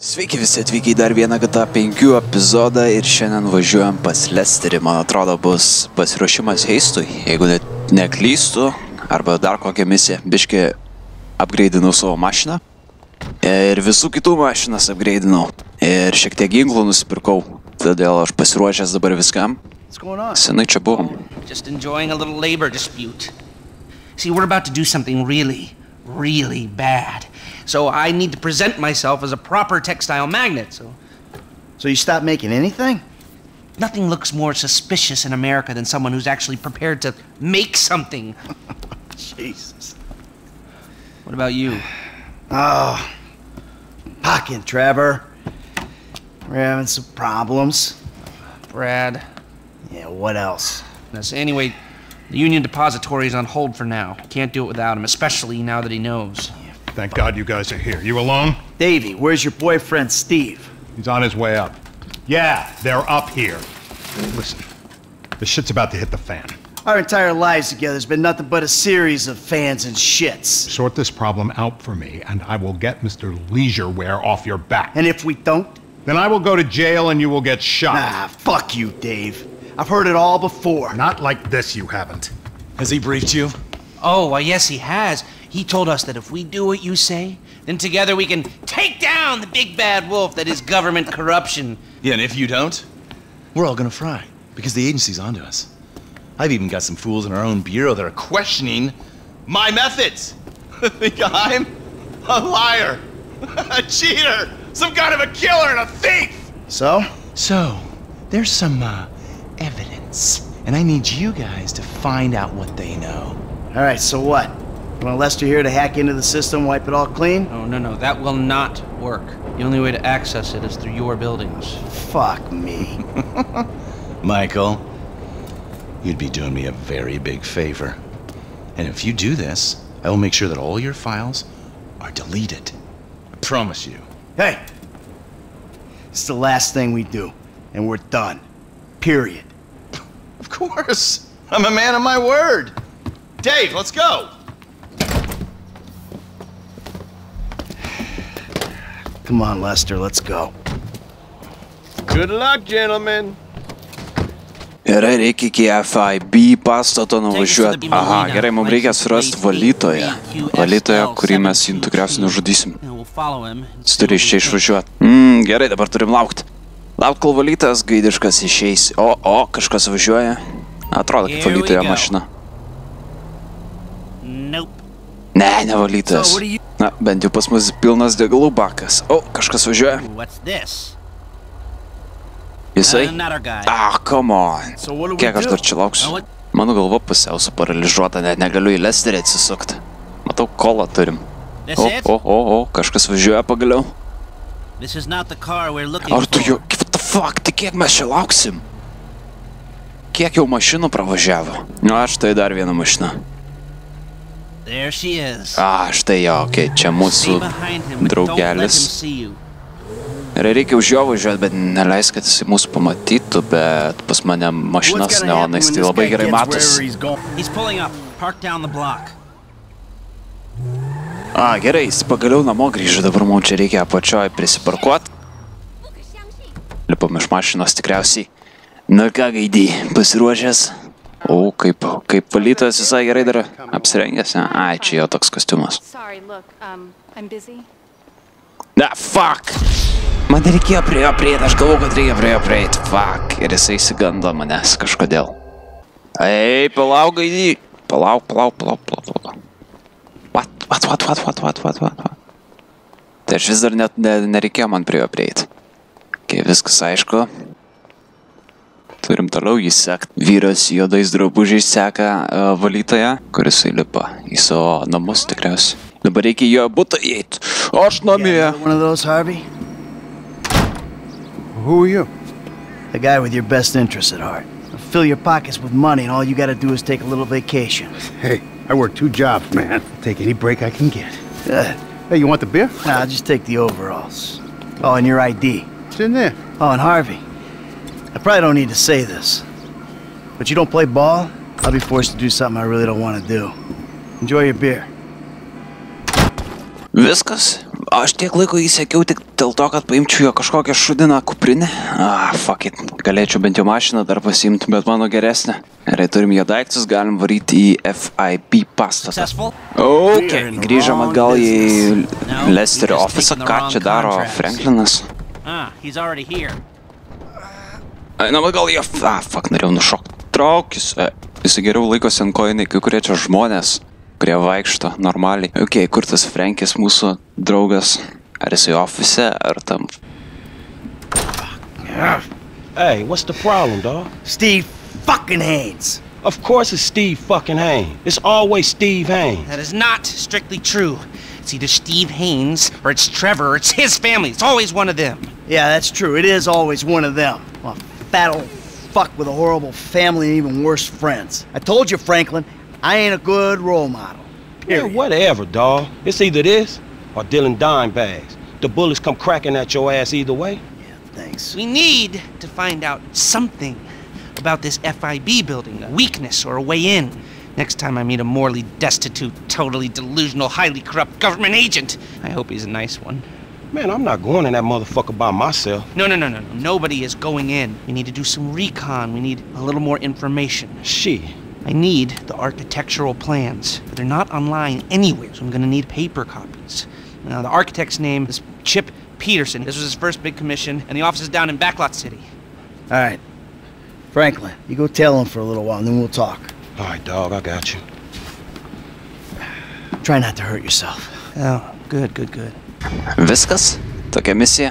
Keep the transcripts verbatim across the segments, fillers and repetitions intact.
Sveiki visi atvykę į dar vieną G T A penki epizodą ir šiandien važiuojam pas Lesterį. Man atrodo bus pasiruošimas heistui, jeigu net neklystu, arba dar kokią misiją. Biškį upgrade'inau savo mašiną ir visų kitų mašinas upgrade'inau. Ir šiek tiek ginklų nusipirkau, todėl aš pasiruošęs dabar viskam. Senai čia buvom. Just enjoying a little labor dispute. See, we're about to do something really, really bad. So I need to present myself as a proper textile magnet, so... So you stopped making anything? Nothing looks more suspicious in America than someone who's actually prepared to make something. Jesus. What about you? Oh, pocket, Trevor. We're having some problems. Brad. Yeah, what else? Anyway, the Union Depository is on hold for now. Can't do it without him, especially now that he knows. Thank God you guys are here. You alone? Davey, where's your boyfriend, Steve? He's on his way up. Yeah, they're up here. Listen, the shit's about to hit the fan. Our entire lives together has been nothing but a series of fans and shits. Sort this problem out for me, and I will get Mister Leisureware off your back. And if we don't? Then I will go to jail and you will get shot. Nah, fuck you, Dave. I've heard it all before. Not like this, you haven't. Has he briefed you? Oh, well, yes, he has. He told us that if we do what you say, then together we can take down the big bad wolf that is government corruption. Yeah, and if you don't, we're all gonna fry, because the agency's onto us. I've even got some fools in our own bureau that are questioning my methods. Think I'm a liar, a cheater, some kind of a killer and a thief. So? So, there's some, uh, evidence, and I need you guys to find out what they know. All right, so what? You want Lester here to hack into the system, wipe it all clean? Oh, no, no, that will not work. The only way to access it is through your buildings. Fuck me. Michael, you'd be doing me a very big favor. And if you do this, I will make sure that all your files are deleted. I promise you. Hey! It's the last thing we do, and we're done. Period. Of course. I'm a man of my word. Dave, let's go. Come on, Lester, let's go. Good luck, gentlemen. Gerai, reikia iki F I B pastato nuvažiuoti. Aha, gerai, mums reikia surasti valytoją. Valytoją, kurį mes jį tikriausiai nužudysim. Jis turi iš čia išvažiuoti. Mm, gerai, dabar turim laukti. Laukt, kol valytojas gaidiškas išeis. O, o, kažkas važiuoja. Atrodo, kaip valytoja mašina. Ne, ne valytojas. Na, bent jau pas mus pilnas degalų bakas. O, kažkas važiuoja. Jisai? Ah, come on. Kiek aš dar čia lauksiu? Mano galva pusiau suparalyžuota, net negaliu į Lesterį atsisukti. Matau, kolą turim. O, o, o, o, kažkas važiuoja pagaliau. Ar tu jau, what the fuck, tai kiek mes čia lauksim? Kiek jau mašinų pravažiavo? Nu, aš tai dar vieną mašiną. A, štai jo, okei, čia mūsų draugelis. Ir reikia už jo važiuoti, bet neleis, kad jis mūsų pamatytų, bet pas mane mašinas neonais, tai labai gerai matos. A, gerai, jis pagaliau namo grįžo, dabar mums čia reikia apačioj prisiparkuoti. Lipam iš mašinos tikriausiai. Na ką, Gaidį, pasiruošęs? O, kaip, kaip valytojas visai gerai dar apsirengęs. Ai, čia jo toks kostiumas. Na, fuck! Man reikėjo prie jo prieiti, aš galvoju, kad reikia prie jo prieiti. Fuck, ir jisai įsigando manęs kažkodėl. Ei, palauk, Gaidį. Palauk, palauk, palauk, palauk, palauk. What, what, what, what, what, what, what, what? Tai aš vis dar net nereikėjo man prie jo prieiti. Kai viskas aišku. Turim toliau jį sekt. Vyras juodais drabužiais seka uh, valytoją, kuris įlipa į savo namus tikriausiai. Dabar reikia jo butą įeiti. Aš namie. One of those, Harvey? Who are you? The guy with your best interests at heart. I'll fill your pockets with money and all you gotta do is take a little vacation. Hey, I work two jobs, man. I'll take any break I can get. Good. Hey, you want the beer? Nah, I'll just take the overalls. Oh, and your I D. It's in there. Oh, and Harvey. I probably don't need to say this, but you don't play ball, I'll be forced to do something I really don't want to do. Enjoy your beer. Viskas? Aš tiek laiko įsiekiau tik dėl to, kad paimčiau jo kažkokią šudiną kuprinę. Ah, fuck it. Galėčiau bent jau mašiną dar pasiimti, bet mano geresnė. Gerai, turim jo daiktus, galim varyti į F I B pastatą. Ok, grįžom atgal į Lesterio ofisą. Ką čia daro Franklinas? Einam atgal į... Ah, fuck, norėjau nušokti. Traukis. Visi geriau laikosi ant kojiniai, kai kurie čia žmonės, kurie vaikšto normaliai. Ok, kur tas Frankis mūsų draugas? Ar jisai ofise, ar tam... Hey, what's the problem, dog? Steve fucking Haynes. Of course it's Steve fucking Haynes. It's always Steve Haynes. That is not strictly true. It's either Steve Haynes, or it's Trevor, or it's his family. It's always one of them. Yeah, that's true. It is always one of them. Well, fat old fuck with a horrible family and even worse friends. I told you, Franklin, I ain't a good role model. Period. Yeah, whatever, dawg. It's either this or dealing dime bags. The bullets come cracking at your ass either way. Yeah, thanks. We need to find out something about this F I B building, a weakness or a way in. Next time I meet a morally destitute, totally delusional, highly corrupt government agent, I hope he's a nice one. Man, I'm not going in that motherfucker by myself. No, no, no, no, no. Nobody is going in. We need to do some recon. We need a little more information. Shit. I need the architectural plans. They're not online anywhere, so I'm gonna need paper copies. Now, the architect's name is Chip Peterson. This was his first big commission, and the office is down in Backlot City. All right. Franklin, you go tell him for a little while, and then we'll talk. All right, dog, I got you. Try not to hurt yourself. Oh, good, good, good. Viskas? Tokia misija?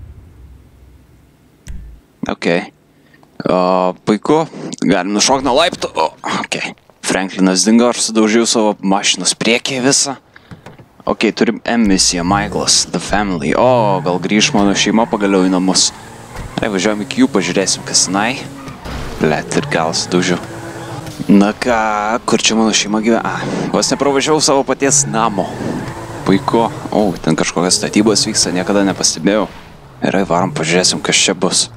Ok. O, puiku. Galim nušokti nuo laiptų. O, ok. Franklinas dingo, aš sudaužiau savo mašinos priekį visą. Ok, turim M misiją, Michaelas, The Family. O, gal grįž mano šeima pagaliau į namus. Gerai, važiuojam iki jų, pažiūrėsim, kas tenai. Blet, ir gal sudaužiau. Na ką, kur čia mano šeima gyvena? A, vos nepravažiavau savo paties namo. Puiku. O, ten kažkokios statybos vyksta, niekada nepastebėjau. Gerai, varom, pažiūrėsim, kas čia bus.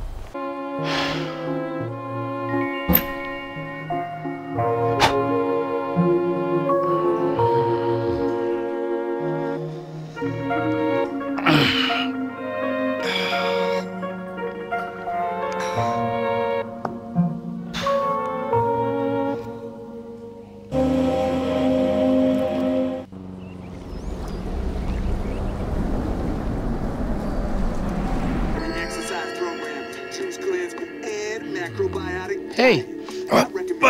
Hey. But...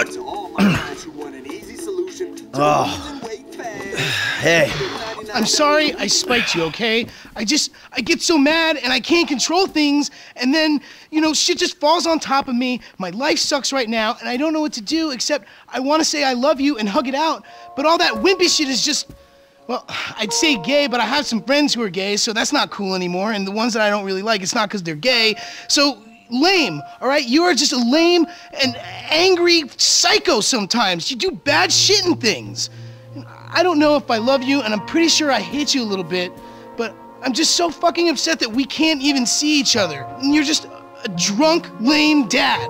Oh. Hey. I'm sorry I spiked you, okay? I just, I get so mad and I can't control things, and then, you know, shit just falls on top of me. My life sucks right now, and I don't know what to do except I want to say I love you and hug it out, but all that wimpy shit is just, well, I'd say gay, but I have some friends who are gay, so that's not cool anymore, and the ones that I don't really like, it's not because they're gay, so... Lame, all right? You are just a lame and angry psycho sometimes. You do bad shit and things. I don't know if I love you, and I'm pretty sure I hate you a little bit, but I'm just so fucking upset that we can't even see each other. And you're just a drunk, lame dad.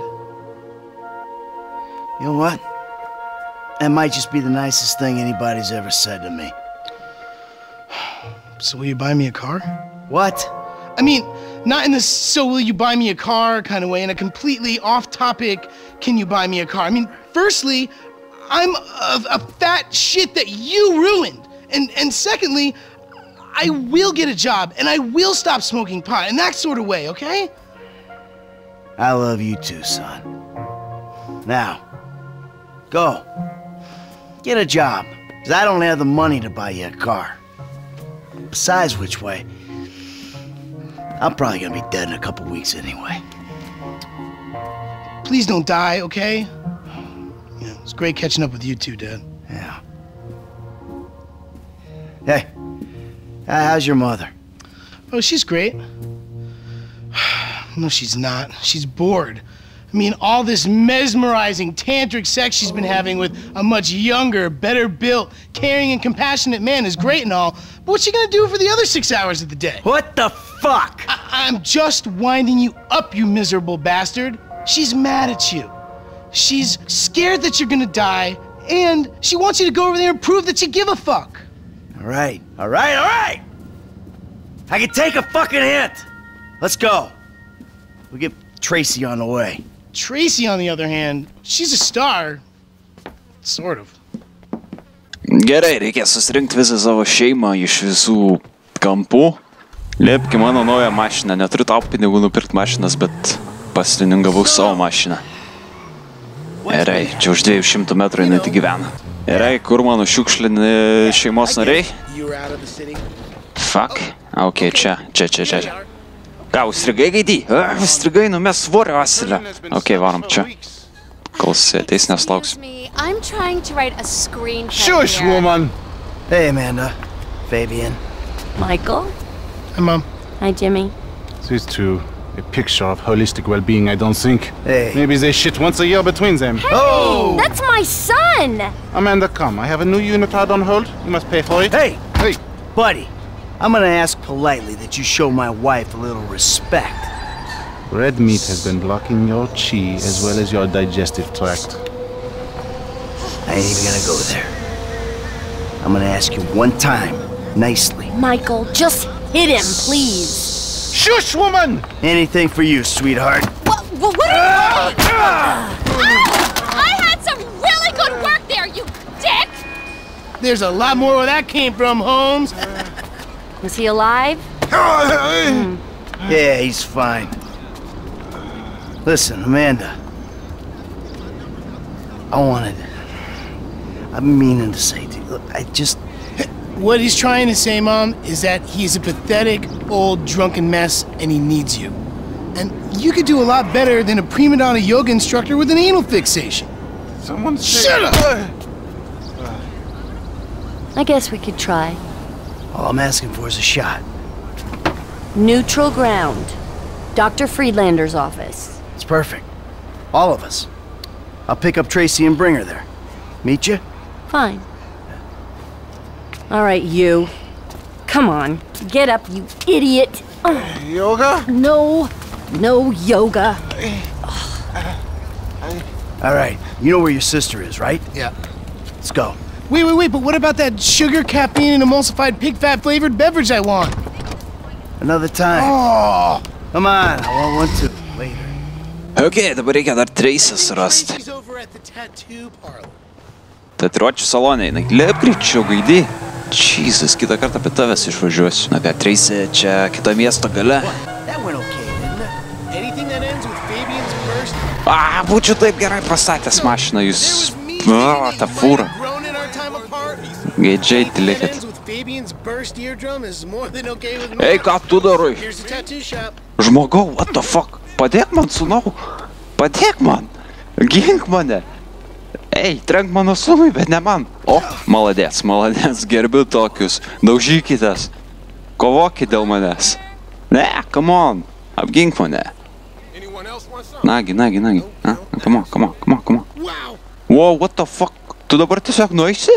You know what? That might just be the nicest thing anybody's ever said to me. So will you buy me a car? What? I mean, not in this so will you buy me a car kind of way, in a completely off-topic, can you buy me a car? I mean, firstly, I'm a, a fat shit that you ruined. And, and secondly, I will get a job, and I will stop smoking pot, in that sort of way, okay? I love you too, son. Now, go. Get a job, because I don't have the money to buy you a car. Besides which way, I'm probably gonna be dead in a couple weeks anyway. Please don't die, okay? Yeah, it's great catching up with you too, Dad. Yeah. Hey, how's your mother? Oh, she's great. No, she's not. She's bored. I mean, all this mesmerizing tantric sex she's been having with a much younger, better built, caring and compassionate man is great and all, but what's she gonna do for the other six hours of the day? What the fuck? I I'm just winding you up, you miserable bastard. She's mad at you. She's scared that you're gonna die, and she wants you to go over there and prove that you give a fuck. All right, all right, all right! I can take a fucking hint. Let's go. We'll get Tracy on the way. Tracy, on the other hand, she's a star. Sort of. Gerai, reikia susirinkti visą savo šeimą iš visų kampų. Lipk į mano naują mašiną. Neturiu tau pinigų nupirkti mašinas, bet pasilininkavau savo mašiną. Gerai, čia už dviejų šimtų metrų jinai tik gyvena. Gerai, kur mano šiukšlini šeimos nariai? Fuck. Ok, čia, čia, čia, čia. Ką, užstrigai gaidį? Užstrigai, numes svorio asilę. Ok, varom čia. Kol ateis neslauksiu. I'm trying to write a screenplay. Shush, woman. Hey, Amanda. Fabian. Michael. Hi, Mom. Hi, Jimmy. These two, a picture of holistic well-being, I don't think. Hey. Maybe they shit once a year between them. Hey, Oh! that's my son. Amanda, come. I have a new unitard on hold. You must pay for it. Hey, Hey. buddy. I'm gonna ask politely that you show my wife a little respect. Red meat has been blocking your chi as well as your digestive tract. I ain't even gonna go there. I'm gonna ask you one time, nicely. Michael, just hit him, please. Shush, woman! Anything for you, sweetheart. What, what, what are you doing? I had some really good work there, you dick! There's a lot more where that came from, Holmes. Was he alive? Mm. Yeah, he's fine. Listen, Amanda. I wanted... I've been meaning to say to you, look, I just... What he's trying to say, Mom, is that he's a pathetic, old, drunken mess, and he needs you. And you could do a lot better than a prima donna yoga instructor with an anal fixation. Someone say... Shut up! I guess we could try. All I'm asking for is a shot. Neutral ground. Doctor Friedlander's office. It's perfect. All of us. I'll pick up Tracy and bring her there. Meet you? Fine. All right, you. Come on. Get up, you idiot. Yoga? No. No yoga. All right. You know where your sister is, right? Yeah. Let's go. Wait, wait, wait, but what about that sugar, caffeine, and emulsified pig fat flavored beverage I want? Another time. Oh! Come on. I want one too. Later. Ok, dabar reikia dar Tracy surasti. Tracy's over at the tattoo parlor. Tatuiruočių salone, jinai lėp greičiau gaidį. Jesus, kitą kartą apie tavęs išvažiuosiu. Na ką, Tracy, čia kita miesto gale. That went okay, didn't it? Anything that ends with Fabian's burst. A, būčiau taip gerai pastatęs mašiną, jūs... O, ta fūra. Gaidžiai tylėkit. Ei, ką tu darai? Žmogau, what the fuck? Padėk man, sūnau. Padėk man. Gink mane. Ei, trenk mano sūnui, bet ne man. O, maladės, maladės, gerbiu tokius. Daužykitės. Kovokit dėl manęs. Ne, come on. Apgink mane. Nagi, nagi, nagi. A, come on, come on, come on, come on. Wow, what the fuck? Tu dabar tiesiog nueisi?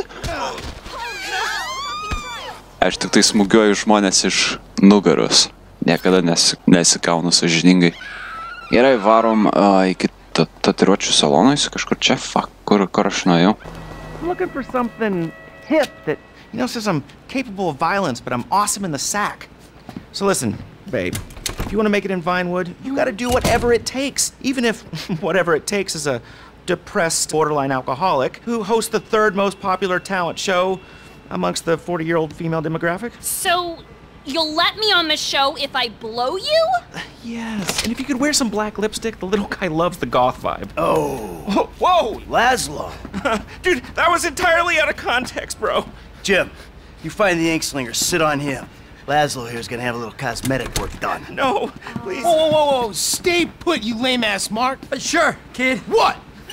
Aš tik tai smūgiuoju žmonės iš nugaros. Niekada nesi, nesikaunu sąžiningai. Gerai, varom uh, iki tatuiruočių salono, jis kažkur čia, fuck, kur, kur aš nuėjau. I'm looking for something hip that, you know, says I'm capable of violence, but I'm awesome in the sack. So listen, babe, if you want to make it in Vinewood, you gotta do whatever it takes. Even if whatever it takes is a depressed borderline alcoholic who hosts the third most popular talent show amongst the forty-year-old female demographic. So, you'll let me on the show if I blow you? Yes, and if you could wear some black lipstick, the little guy loves the goth vibe. Oh. Whoa! Laszlo. Dude, that was entirely out of context, bro. Jim, you find the Inkslinger, sit on him. Laszlo here's gonna have a little cosmetic work done. No, please. Whoa, whoa, whoa, whoa. Stay put, you lame-ass Mark. Uh, sure, kid. What?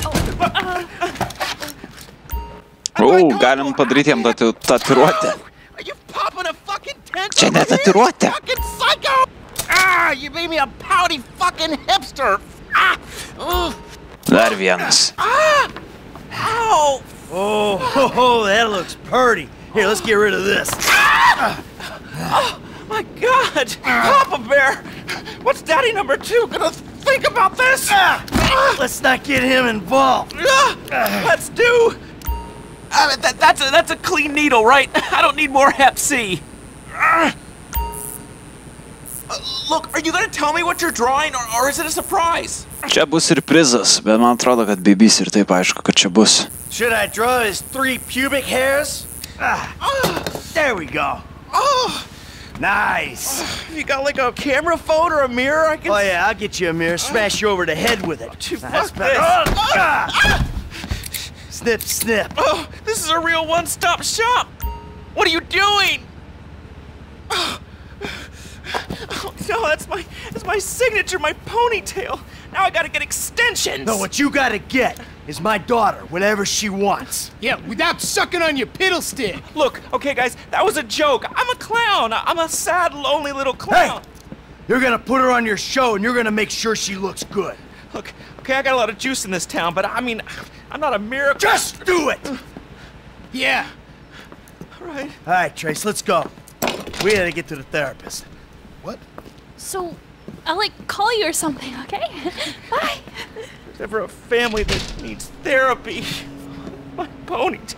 O, galim padaryti jam tatu, tatuiruotę. Čia ne tatuiruotė. Ah, you made me a pouty fucking hipster. Ah, oh. Dar vienas. Ah, ow. Oh, ho, ho, that looks pretty. Here, let's get rid of this. Ah. Oh, my God. Papa Bear, what's Daddy number two gonna think about this? Ah. Let's not get him involved. Ah. Let's do. Uh, that, that's, a, that's a clean needle, right? I don't need more Hep C. Uh. Look, are you gonna tell me what you're drawing, or, or is it a surprise? Čia bus ir prizas, bet man atrodo, kad bibys ir taip aišku, kad čia bus. Should I draw his three pubic hairs? Ah, there we go. Oh, Nice. you got like a camera phone or a mirror I can... Oh yeah, I'll get you a mirror. Smash you over the head with it. Dude, That's fuck better. this. Oh, ah. Snip, snip. Oh, this is a real one-stop shop. What are you doing? Oh, oh, no, that's my that's my signature, my ponytail. Now I gotta get extensions. No, what you gotta get is my daughter whenever she wants. Yeah, without sucking on your piddle stick. Look, okay, guys, that was a joke. I'm a clown. I'm a sad, lonely little clown. Hey, you're gonna put her on your show and you're gonna make sure she looks good. Look, okay, I got a lot of juice in this town, but I mean, I'm not a miracle. Just do it. Yeah. All right. All right, Trace, let's go. We gotta get to the therapist. What? So, I'll like call you or something, okay? Bye. If there's ever a family that needs therapy, my ponytail.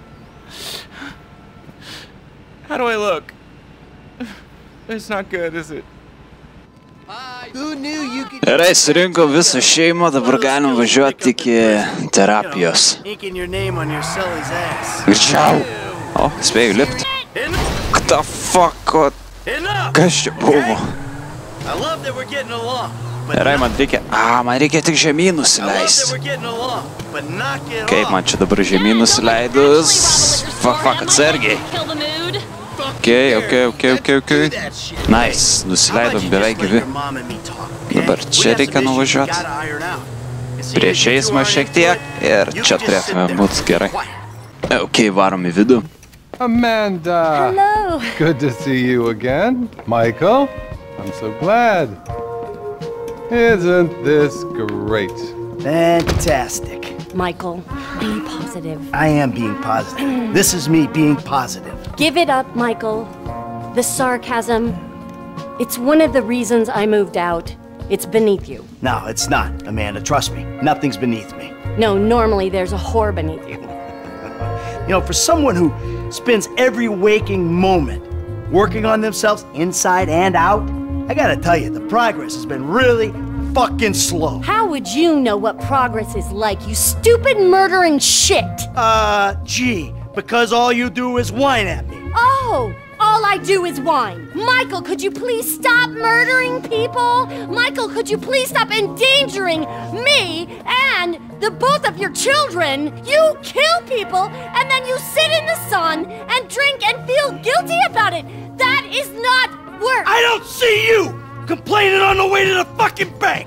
How do I look? It's not good, is it? Who knew you could... Gerai, surinko visą šeimą, dabar galim važiuoti iki terapijos. Inking your name on your Sully's ass. Greičiau. O, spėjau lipti. What the fuck, what? Kas čia buvo? I love that we're getting along. Gerai, man reikia... A, man reikia tik žemyn nusileisti. Kaip man čia dabar žemyn nusileidus? Fuck, fuck, atsargiai. Okay, okay, okay, okay, okay. Nice, nusileidom beveik gyvi. Dabar čia reikia nuvažiuoti. Prieš eismą šiek tiek ir čia turėtume būti gerai. Ok, varom į vidų. Amanda! Hello! Good to see you again. Michael, I'm so glad. Isn't this great? Fantastic. Michael, be positive. I am being positive. This is me being positive. Give it up, Michael. The sarcasm. It's one of the reasons I moved out. It's beneath you. No, it's not, Amanda. Trust me. Nothing's beneath me. No, normally there's a whore beneath you. You know, for someone who spends every waking moment working on themselves inside and out, I gotta tell you, the progress has been really fucking slow. How would you know what progress is like, you stupid murdering shit? Uh, gee, because all you do is whine at me. Oh, all I do is whine. Michael, could you please stop murdering people? Michael, could you please stop endangering me and the both of your children? You kill people and then you sit in the sun and drink and feel guilty about it. That is not work. I don't see you complaining on the way to the fucking bank.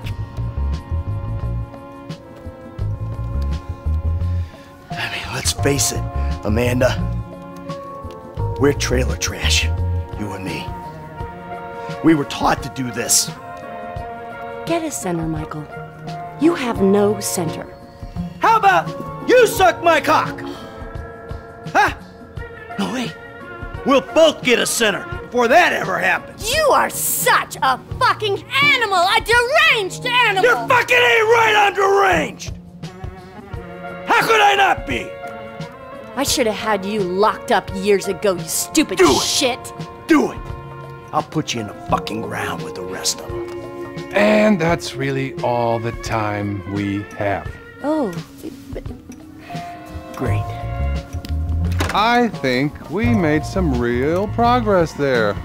I mean, let's face it, Amanda. We're trailer trash, you and me. We were taught to do this. Get a center, Michael. You have no center. How about you suck my cock? Huh? No, wait. We'll both get a center before that ever happens. You are such a fucking animal, a deranged animal. You're fucking ain't right on deranged. How could I not be? I should have had you locked up years ago, you stupid Do it. shit. Do it. I'll put you in the fucking ground with the rest of them. And that's really all the time we have. Oh, but... Great. I think we made some real progress there.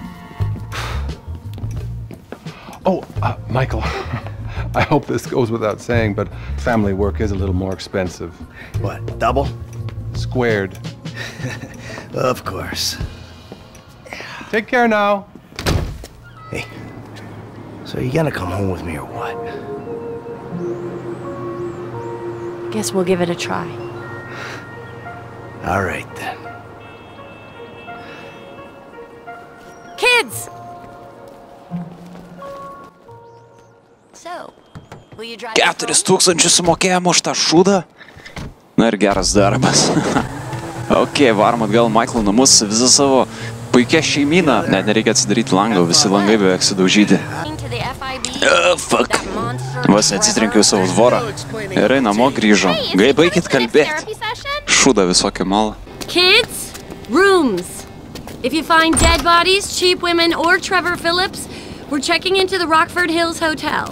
Oh, uh, Michael, I hope this goes without saying, but family work is a little more expensive. What, double? Squared. Of course. Take care now. Hey, so you gonna come home with me or what? Guess we'll give it a try. All right, then. Kids! So, will you drive Keturis tūkstančius sumokėjom už tą šūdą? Na ir geras darbas. Ok, varom atgal Michael'o namus su visą savo puikia šeimyną. Net nereikia atsidaryti langą, visi langai beveik sudaužyti. Oh, fuck. Vos neatsitrenkiau savo dvorą. Gerai, namo grįžom. Gai baikit kalbėti. Šūda visokį malą. Kids, rooms. If you find dead bodies, cheap women, or Trevor Phillips, We're checking into the Rockford Hills Hotel.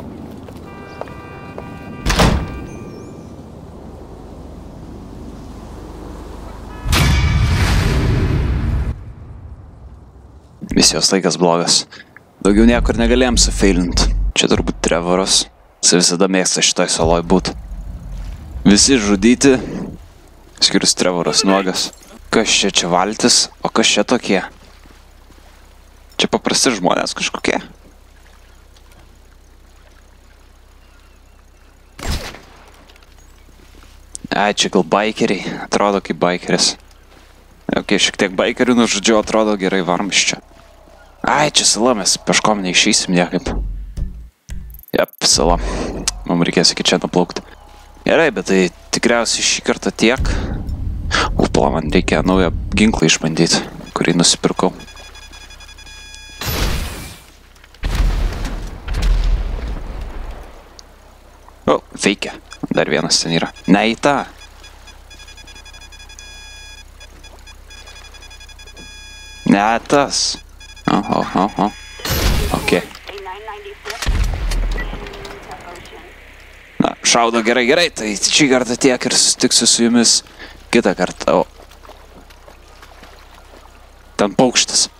Misijos laikas blogas. Daugiau niekur negalėjom sufailint. Čia turbūt Trevoras. Jis visada mėgsta šitoj saloj būt. Visi žudyti. Skirius Trevoras nuogas. Kas čia čia valtis, o kas čia tokie? Čia paprasti žmonės kažkokie. Ai, čia gal baikeriai. Atrodo kaip baikeris. Ok, šiek tiek baikerių nužudžiau, atrodo gerai varom iš čia. Ai, čia sala, mes peškom neišeisim niekaip. Jep, sala. Mums reikės iki čia nuplaukti. Gerai, bet tai tikriausiai šį kartą tiek. Upala, man reikia naują ginklą išbandyti, kurį nusipirkau. O, veikia. Dar vienas ten yra. Ne į tą. Ne tas. Oho, oho. Ok. Na, šaudo gerai, gerai, tai šį kartą tiek ir susitiksiu su jumis kitą kartą. O. Ten paukštis.